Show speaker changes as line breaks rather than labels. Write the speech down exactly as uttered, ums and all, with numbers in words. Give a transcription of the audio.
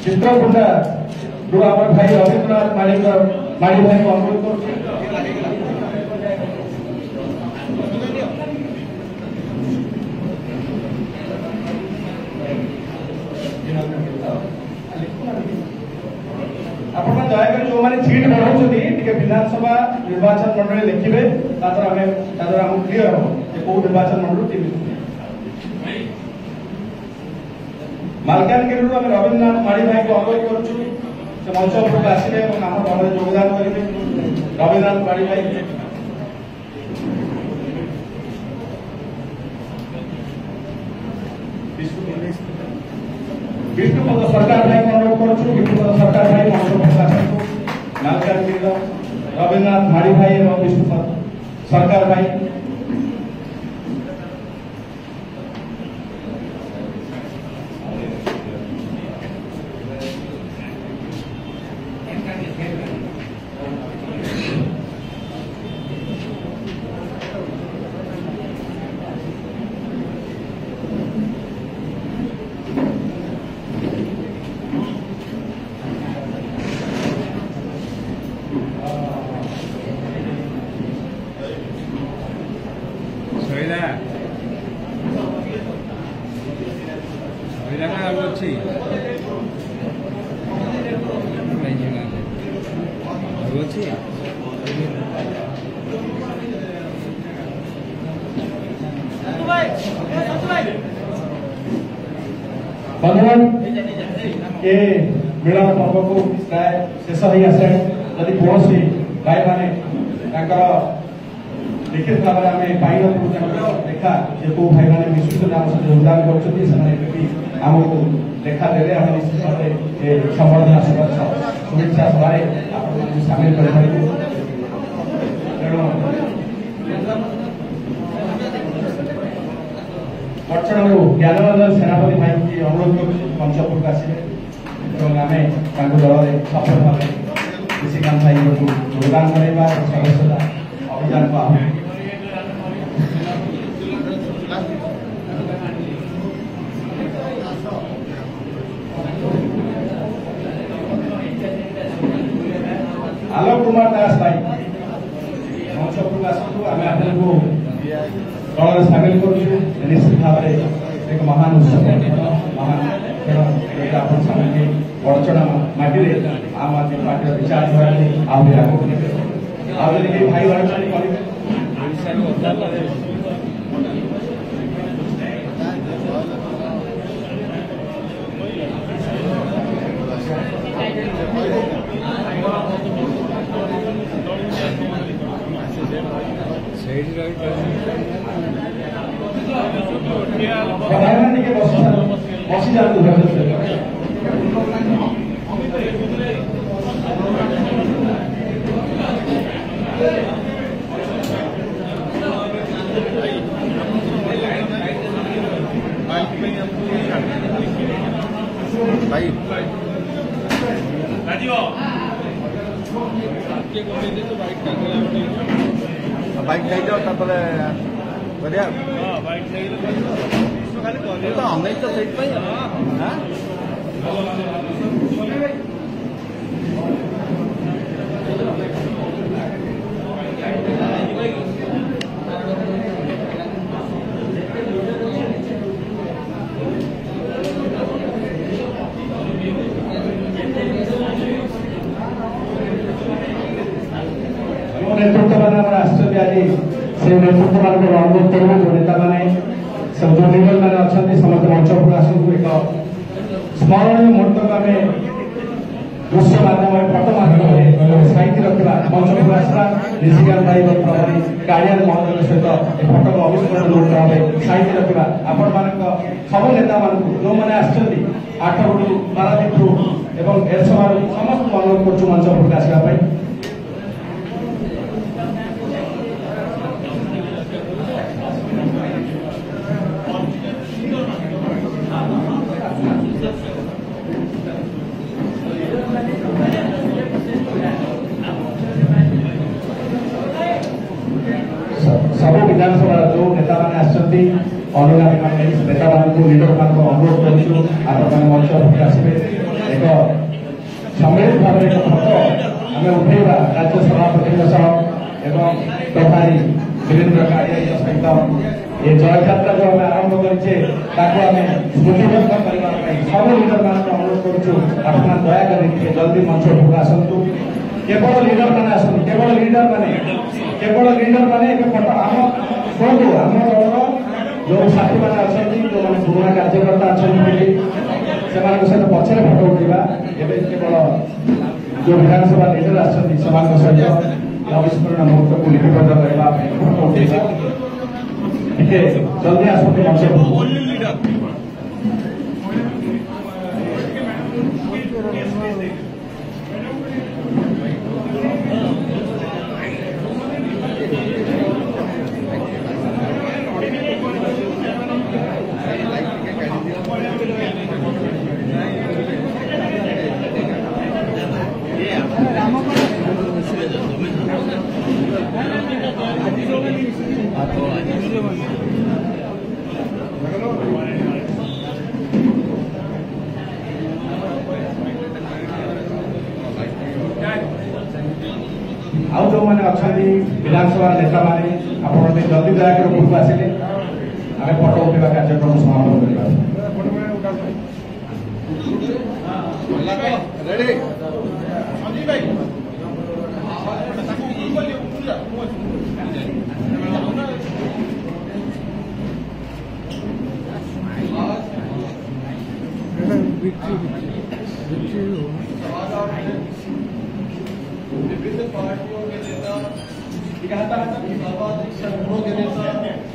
चित्रकूटा जो आम भाई रवींद्रनाथ माड़ी माड़ी भाई को अनुरोध कर दयाक जो मैंने सीट बढ़ाऊँ विधानसभा निर्वाचन मंडल लिखे आम क्लीयर हम कौ निर्वाचन मंडल मालकानगिरी आम रवींद्रनाथ माड़ी भाई को अनुरोध कर मंच उपरक आसवे आम दल योगदान करेंगे रवींद्रनाथ माड़ी भाई विष्णुपद सरकार भाई को अनुरोध करुँ विष्णुपद सरकार भाई मंच उपरक आसतु मालकानगिरी रवींद्रनाथ माड़ी भाई और विष्णुपद सरकार भाई बंधुगण ये मिलन पर्व को प्राय शेष हो आसे यदि कौन भाई मैंने लिखित भाव में आम पाइन देखा जे कौ भाई मैंने विश्वस्त आम सहित योगदान करमको देखा देते आम निश्चित भाव संबर्धना शुभेच्छा सभा आप सामिल कर बर्चण ज्ञानरंजन सेनापति भाई की अनुरोध कर मंच उपरक आसवे आम दल सफल भाव निशिकांत भाई को योगदान करवा सदस्यता अभियान को आह्वान आलोक कुमार दास भाई मंच उपरक आसतु आम आपको दल सामिल करुँ निश्चित भाव में एक महान उत्सव महान खेल आप सामिल बड़चणा माटी आम आदमी पार्टी विचारधारा आहरी आगे आहरी भाई भाई प्रधानमंत्री के बसी जाते
भाई बाइक नहीं जाओ बढ़िया तो हमें तो सही पाई
नेतृत्व मैंने आश्चर्य आज से नेतृत्व मान अनुरोध करूँ जो नेता मैंने सब जो लीडर मैंने अच्छा समस्त मंच उपरक आसतु एक स्मरणीय मुहूर्त आम दृश्य माध्यम फटो माध्यम साइति रखा मंच उपरक आसला निशिकांत भाई प्रभारी कालियान महोदय सहित फटो को अविस्मरणीय मुहूर्त भाव साइति रखा आपण मान सब नेता मान जो मैंने आठगुड़ू पारादीप एवं एरसमा समस्त अनुरोध कर मंच उपरक आसवाई सब विधानसभा जो नेता मैंने आसती अनुगामी नेता मान लीडर मान अनुरोध करूँ आप मंच उपरक आसवे एक सम्मिलित भाव एक फटो आम उठेगा राज्य सभापति एवं प्रभारी वीरेन्द्र कारिया सहित ये जय यात्रा जो आम आरंभ करे स्मृतिबद्ध करने सब लिडर मान अनुरोध करुँ दयाकर जल्दी मंच उपरକୁ आसतु केवल लिडर मैंने आसतु केवल लिडर मैंने केवल लिडर मैंने आम शुणु आम दलर जो साथी मैंने अच्छा जो मैंने पुराना कार्यकर्ता अच्छा से पचर फटो उठा केवल जो विधानसभा लिडर आसछन्ति सेमानक सहित अविस्मरणीय मुहूर्त को लिपिबद्ध करबा फटो उठा टिके जल्दी आसतु मंच आउ जो मैंने अच्छा विधानसभा नेता मैंने आप जल्दी दयाकर उपरକୁ आसिले आम फटो उठा कार्यक्रम समापन विभिन्न पार्टियों के नेता सर्वों के नेता